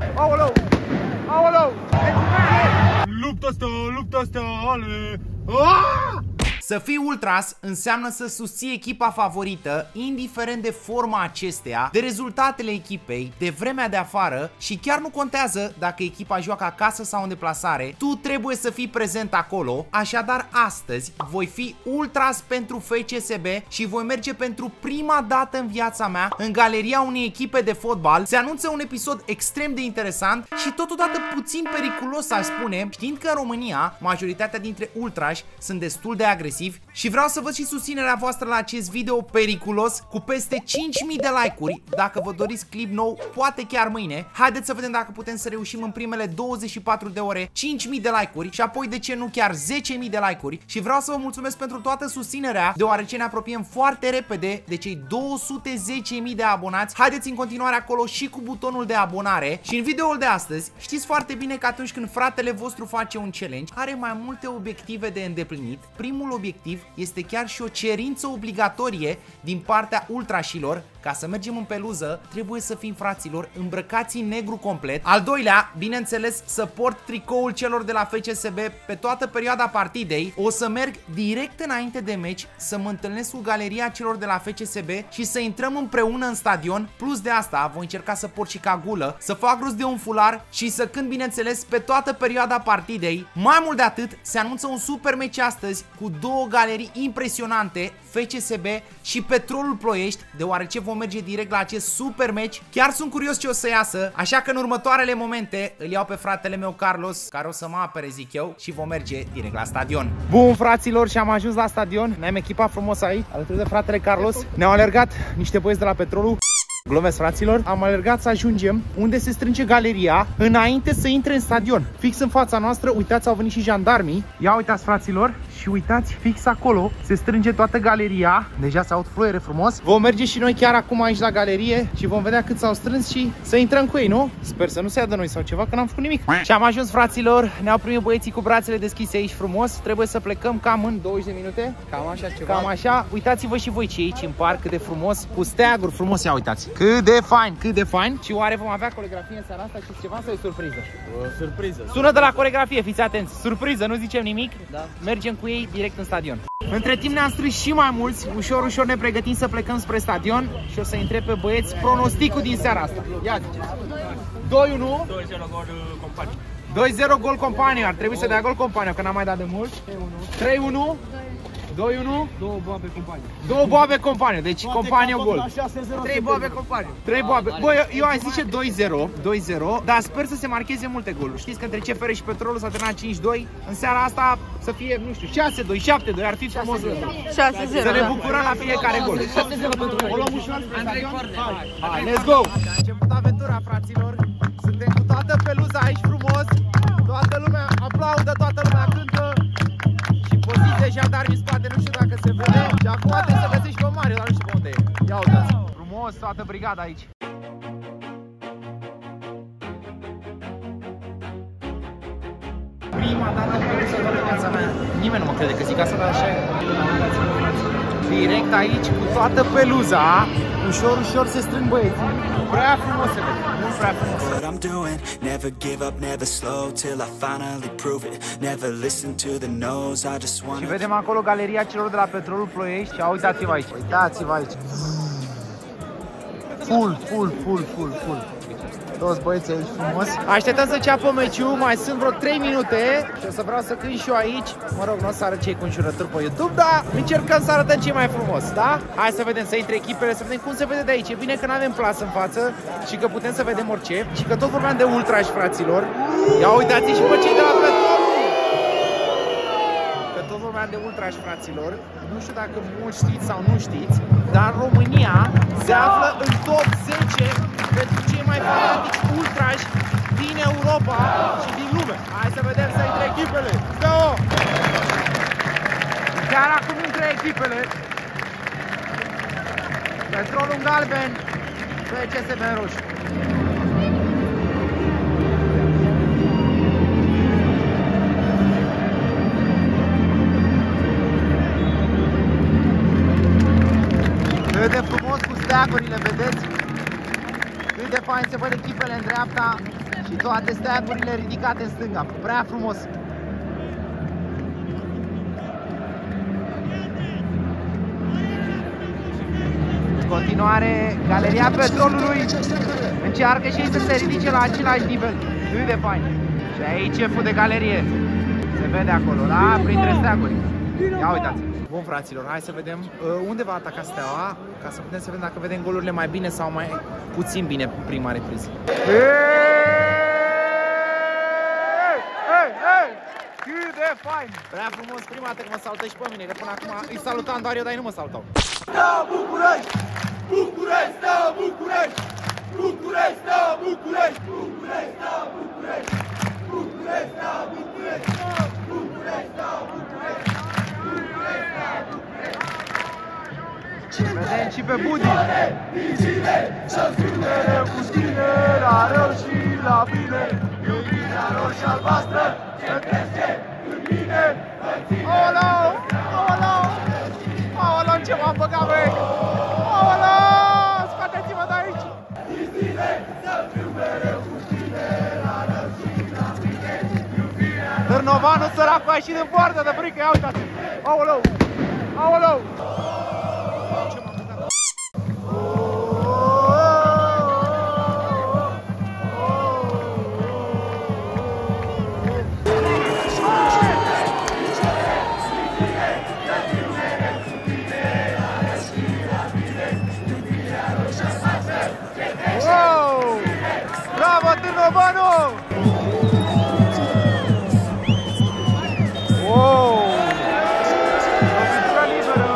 Aoleu! Aoleu! Luptă asta, ale! Să fii ultras înseamnă să susții echipa favorită, indiferent de forma acesteia, de rezultatele echipei, de vremea de afară și chiar nu contează dacă echipa joacă acasă sau în deplasare, tu trebuie să fii prezent acolo. Așadar, astăzi voi fi ultras pentru FCSB și voi merge pentru prima dată în viața mea în galeria unei echipe de fotbal. Se anunță un episod extrem de interesant și totodată puțin periculos, aș spune, știind că în România majoritatea dintre ultrași sunt destul de agresivi și vreau să văd și susținerea voastră la acest video periculos cu peste 5000 de like-uri. Dacă vă doriți clip nou, poate chiar mâine. Haideți să vedem dacă putem să reușim în primele 24 de ore 5000 de like-uri și apoi de ce nu chiar 10.000 de like-uri. Și vreau să vă mulțumesc pentru toată susținerea, deoarece ne apropiem foarte repede de cei 210.000 de abonați. Haideți în continuare acolo și cu butonul de abonare. Și în videoul de astăzi știți foarte bine că atunci când fratele vostru face un challenge, are mai multe obiective de îndeplinit. Primul obiectiv este chiar și o cerință obligatorie din partea ultrașilor. Ca să mergem în peluză, trebuie să fim, fraților, îmbrăcați în negru complet. Al doilea, bineînțeles, să port tricoul celor de la FCSB pe toată perioada partidei. O să merg direct înainte de meci să mă întâlnesc cu galeria celor de la FCSB și să intrăm împreună în stadion. Plus de asta, voi încerca să port și cagulă, să fac rost de un fular și să cânt, bineînțeles, pe toată perioada partidei. Mai mult de atât, se anunță un super meci astăzi cu două galerii impresionante, FCSB și Petrolul Ploiești, deoarece vom merge direct la acest super meci. Chiar sunt curios ce o să iasă, așa că în următoarele momente îl iau pe fratele meu Carlos, care o să mă apere, zic eu, și vom merge direct la stadion. Bun, fraților, și am ajuns la stadion. Ne-am echipat frumos aici, alături de fratele Carlos. Ne-au alergat niște băieți de la Petrolul. Glumesc, fraților, am alergat să ajungem unde se strânge galeria înainte să intre în stadion. Fix în fața noastră, uitați, au venit și jandarmii. Ia uitați, fraților, și uitați, fix acolo se strânge toată galeria. Deja se aud fluiere frumos. Vom merge și noi chiar acum aici la galerie și vom vedea cât s-au strâns și să intrăm cu ei, nu? Sper să nu se ia de noi sau ceva, că n-am făcut nimic. Și am ajuns, fraților, ne-au primit băieții cu brațele deschise aici frumos. Trebuie să plecăm cam în 20 de minute. Cam așa ceva. Cam așa. Uitați-vă și voi ce aici în parc, cât de frumos, cu steaguri frumos, ia uitați. Cât de fain, cât de fain. Și oare vom avea coreografie în seara asta și ceva sau e surpriză? Surpriză. Sună de la coreografie, fiți atenți. Surpriză, nu zicem nimic. Da. Mergem cu ei direct în stadion. Între timp ne-am strâns și mai mulți. Ușor, ușor ne pregătim să plecăm spre stadion și o să întreb pe băieți pronosticul din seara asta. Ia ziceți. 2-1. 2-0 gol Companie. 2-0 gol Companie. Ar trebui să dea gol Companie, că n-am mai dat de mult. 3-1. 2-1. Două boabe Companie. Două boabe Companie. Deci Companie o gol. 3 boabe Companie. 3 boabe. Băi, eu aș zice 2-0, dar sper să se marcheze multe goluri. Știți că între CFR și Petrolul s-a terminat 5-2. În seara asta să fie, nu știu, 6-2, 7-2, ar fi frumos. 6-0. Să ne bucurăm la fiecare gol. 6-0 pentru noi. O luăm ușor spre stadion. Hai, let's go! A început aventura, fraților. Suntem cu toată peluza aici frumos. Toată lumea aplaudă, toată lumea cântă. Și poziție jandarmi în spate, nu știu dacă se vede. Și acum trebuie să găsești pe Mario, dar nu știu pe unde e. Ia uitați. Frumos, toată brigada aici. Prima dată am venit să văd în viața mea. Nimeni nu mă crede că zic asta, dar așa e. Direct aici, cu toată peluza, ușor, ușor se strâng băieții. Prea frumos se vede. What I'm doing, never give up, never slow till I finally prove it. Never listen to the no's, I just want. Și vedem acolo galeria celor de la Petrolul Ploiești. Și uitați-vă aici. Uitați-vă aici. Full. Toți băieții aici frumos. Așteptăm să înceapă meciul, mai sunt vreo 3 minute. Și o să vreau să cânt și eu aici. Mă rog, nu o să arăt cei conjurături pe YouTube, dar încercăm să arătăm ce mai frumos, da? Hai să vedem, să intre echipele, să vedem cum se vede de aici. E bine că nu avem plasă în față și că putem să vedem orice. Și că tot vorbeam de ultrași, fraților. Ia uitați și pe cei de la Petrol. Că tot vorbeam de ultrași, fraților. Nu știu dacă mulți știți sau nu știți, dar România se află în top 10 pentru cei mai fanatici ultrași din Europa și din lume. Hai să vedem, să intre echipele. Go! Chiar acum intră echipele. Petrolul în galben, FCSB în roșu. Cât de frumos cu steagurile, vedeți? Cât de fain se văd echipele în dreapta Și toate steagurile ridicate în stânga. Prea frumos. În continuare, Galeria Petrolului încearcă și ei să se ridice la același nivel. Nu de fain. Și aici șeful de galerie. Se vede acolo, da? Printre steaguri. Ia uitați. Bun, fraților, hai să vedem unde va ataca Steaua, ca să putem să vedem dacă vedem golurile mai bine sau mai puțin bine prima repriză. Cât de fain! Prea frumos prima dată că mă salută și pe mine, că până acum îi salutam doar eu, dar ei nu mă salutau. Steaua București! București, Steaua București! București, Steaua București! București, Steaua București! București, Steaua București! București, Steaua București! Vedem și pe Budi. Să fiu mereu cu tine, la rău și la bine. Iubirea roșie albastră ce crește în mine. Olo! Olo! Olo, ce m-am băgat, băi! Olo! Scoateți-mă de aici! Să fiu mereu cu tine, la rău și la bine. Târnovanul săracul a ieșit din poartă de frică, ia uitați! Aoleu! Aoleu! Wow! Bravo, Târnovanu! Wow! Lovitură liberă!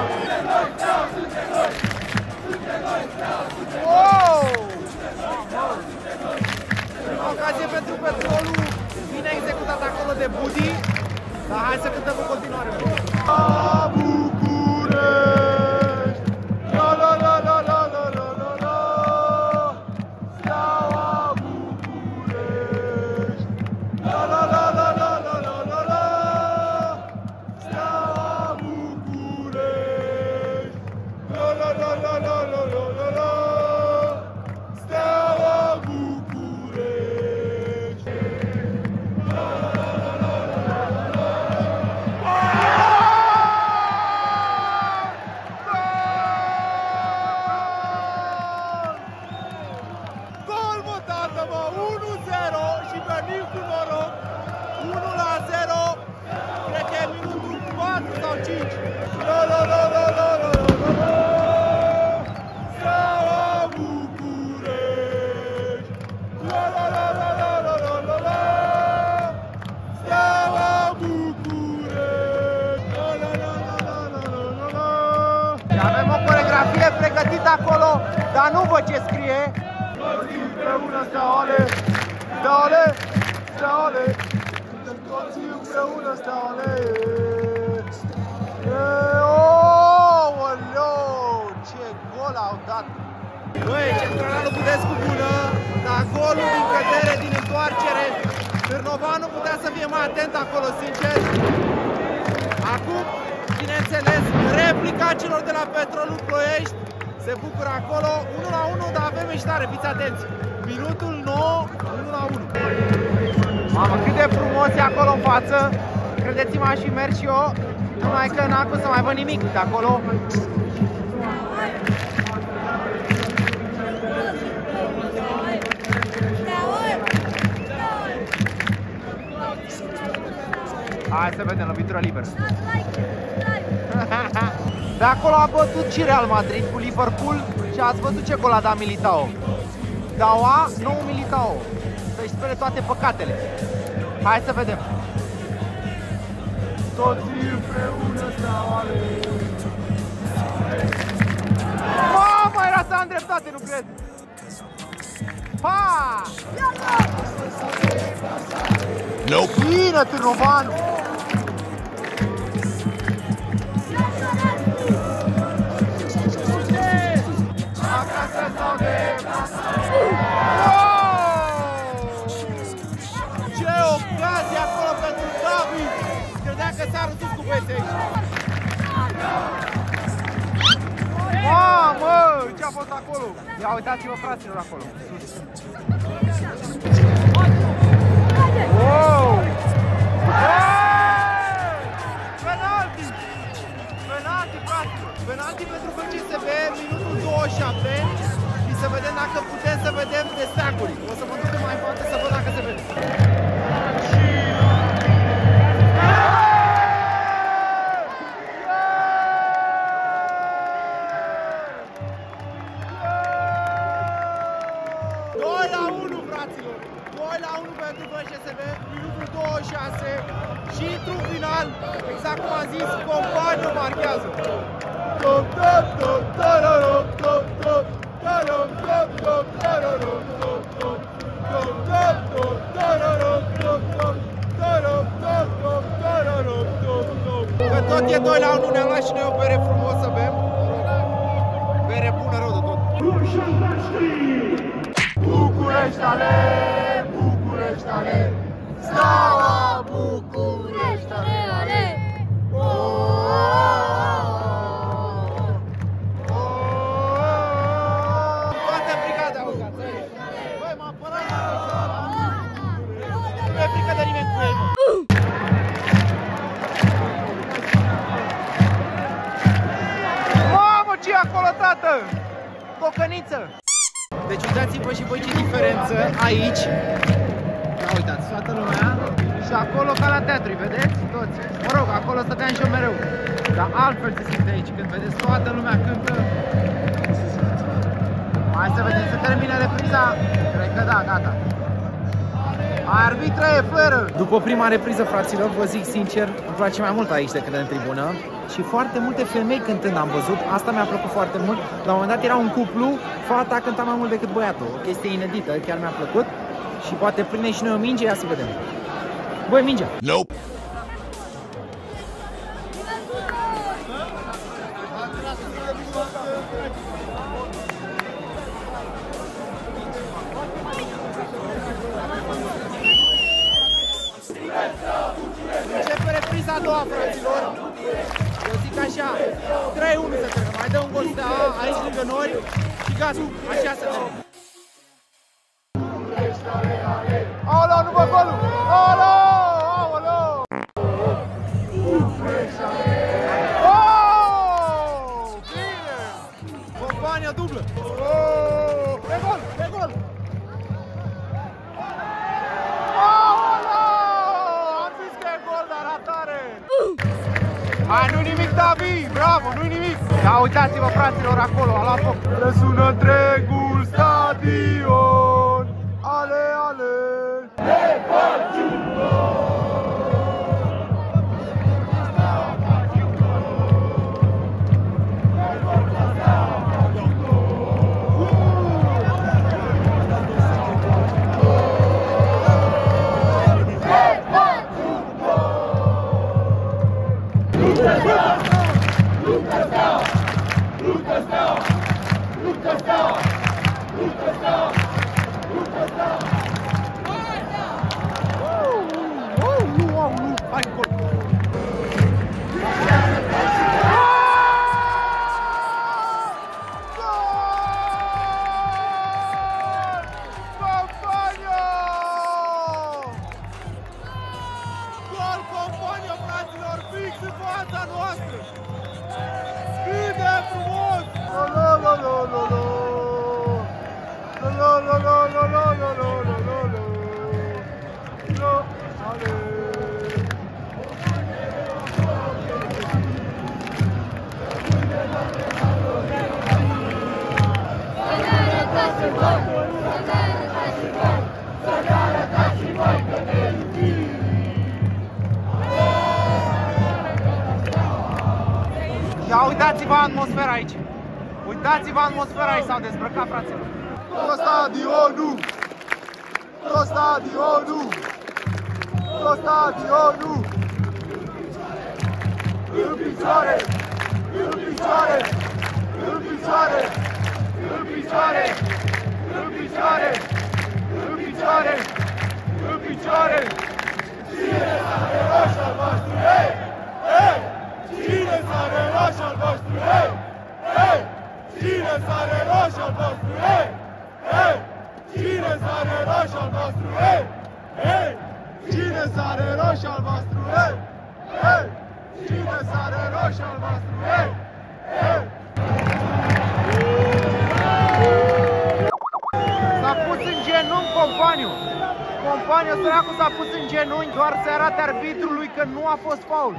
Wow! Ocazie pentru Petrolul, bine executat acolo de Budi, dar hai să cântăm în continuare. București! La la la la la la la la la! Steaua București! La la la la la la la la la! Steaua București! La la la la la la la la la! Steaua București! La la la la la la la la! Gol, mă, tată, mă! 1-0 și venim cu noroc! 1-0! Cred că e minutul 4 sau 5! La la la la la la la la! Steaua București! La la la la la la la la la! Steaua București! La la la la la la la la la! Și avem o coreografie pregătită acolo, dar nu văd ce scrie. Toți împreună, steaule, steaule, steaule, suntem toți împreună, steaule. Ooleu, ce gol au dat! Băi, centralalul Budescu bună, dar golul din cădere, din întoarcere. Târnovanu putea să fie mai atent acolo, sincer. Acum, bineînțeles, replica celor de la Petrolul Ploiești. Se bucură acolo, 1-1, dar avem miștare, fiți atenți. Minutul 9, 1-1. Mamă, cât de frumos e acolo în față. Credeți-mă, aș fi mers și eu, numai că n-am cum să mai văd nimic de acolo. Hai să vedem, lovitură liberă. De acolo a bătut și Real Madrid cu Liverpool și ați văzut ce gol a dat Militao. Steaua, nou Militao. Să-și spere toate păcatele. Hai să vedem. Toți împreună, steaule. Mamă, era să am dreptate, nu cred. Ha! Bine, Târnovanu! Acasă sau de Ce ocazie acolo pentru David! Credeam că s-a răzut cu băieții aici. Mamă, ce a fost acolo? Ia uitați-vă, fraților, acolo. Sus. stack-uri. O să mă duc de mai în față să văd dacă se vede. Pentru FCSB, minutul 26 și într-un final, exact cum am zis, Companiu marchează. Că tot e 2-1, ne-am luat și noi o bere frumos să bem. Bere bună rău de tot. București ale! București ale! Steaua București ale! Ale! Toată brigada, uitați! Băi, m-a apărat! Nu e frică de nimeni cu ei! Mamă, ce e acolo, tată? Cocăniță! Deci uitați-vă și voi ce diferență aici. Da, uitați, toată lumea. Și acolo ca la teatru, vedeți? Toți. Mă rog, acolo stăteam și eu mereu. Dar altfel se simte aici, când vedeți toată lumea cântă. Hai să vedem, se termine repriza. Cred că da, gata. Arbitre, fără! După prima repriză, fraților, vă zic sincer, îmi place mai mult aici decât în tribună. Și foarte multe femei cântând am văzut, asta mi-a plăcut foarte mult. La un moment dat era un cuplu, fata cânta mai mult decât băiatul. O chestie inedită, chiar mi-a plăcut. Și poate prinde și noi o minge, ia să vedem. Băi, mingea! Nope. Începe repriza a doua, fraților. Eu zic așa, 3-1 să termină. Mai dă un gol de aici lângă noi și gata, așa să termină. Aolo, nu vă golul! Aolo! Aolo! Oh! Bine! Compania dublă! Oh! Pe gol! Pe gol! Hai, nu-i nimic, Davi! Bravo, nu-i nimic! Da, uitați-vă, fraților, acolo, a luat foc! Răsună întregul stadion! Ale, ale! Ne facem Hai, gol! Gol Compania, fraților, fix în fața noastră! Cât de frumos! Lo, lo, lo, lo, lo. Lo, lo, lo, lo, lo, lo, lo, lo, lo, lo. Lo, ale. Ia uitați-vă atmosfera aici! Uitați-vă atmosfera aici, s-au dezbrăcat, fraților! Tot stadionul! Tot stadionul! Tot stadionul! În picioare! În picioare! În picioare! În picioare! În picioare! În picioare! În picioare! Cine sare roș albastru? Hei! Hei! Cine sare roș albastru? Hei! Hei! Cine sare roș albastru? Hei! Hei! Cine sare roș albastru? Hei! Hei! Cine sare roș albastru? Hei! Hei! Cine sare roș albastru? Hei! Hei! S-a pus în genunchi companiu. Companiu săracul s-a pus în genunchi doar să arate arbitrului că nu a fost faul.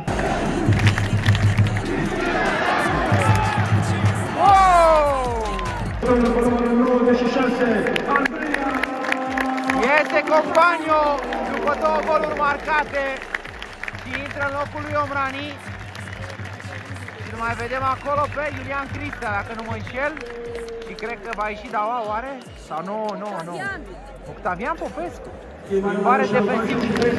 Este Companiu după 2 goluri marcate și intră în locul lui Omrani. Și mai vedem acolo pe Iulian Cristea, dacă nu mă înșel. Și cred că va ieși Daua, oare? Sau nu. Octavian Popescu. Pare defensiv.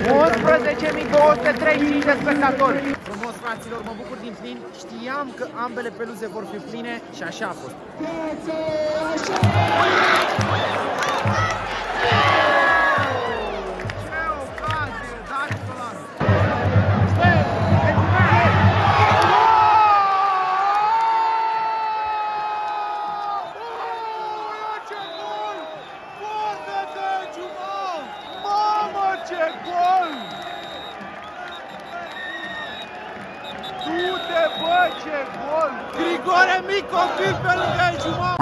11.235 de spectatori. Frumos, fraților, mă bucur din plin. Știam că ambele peluze vor fi pline și așa a fost. Du-te, bă, ce gol! Grigore mic copil pe lângă Juma!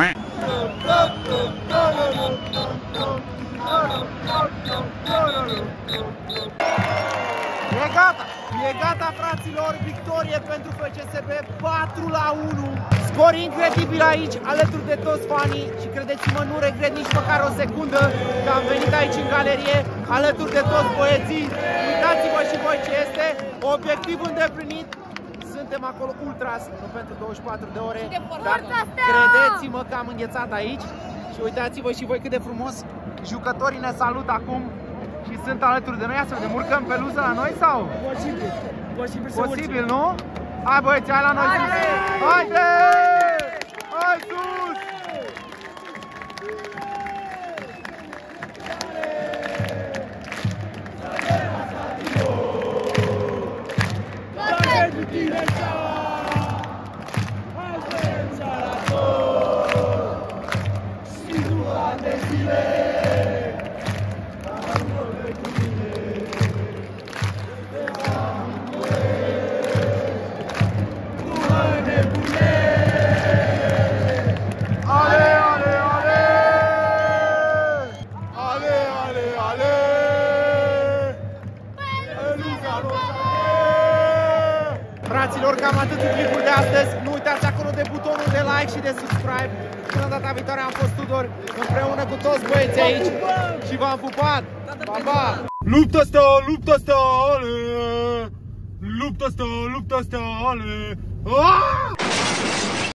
E gata, fraților, victorie pentru FCSB, 4-1. Scor incredibil aici, alături de toți fanii și credeți-mă, nu regret nici măcar o secundă că am venit aici în galerie, alături de toți băieții. Uitați-vă și voi ce este, obiectiv îndeplinit. Suntem acolo ultras, nu pentru 24 de ore, dar credeți-mă că am înghețat aici. Și uitați-vă și voi cât de frumos jucătorii ne salută acum și sunt alături de noi. Ia să vedem, urcăm peluză la noi sau? Posibil, nu? Hai băieți, hai la noi sus! Haide! Hai sus! Fraților, cam atât cu clipul de astăzi. Nu uitați acolo de butonul de like și de subscribe. Până data viitoare am fost Tudor, împreună cu toți băieții aici și v-am pupat. Pa, pa! Luptă asta, luptă asta, ale! Luptă asta, luptă asta, ale!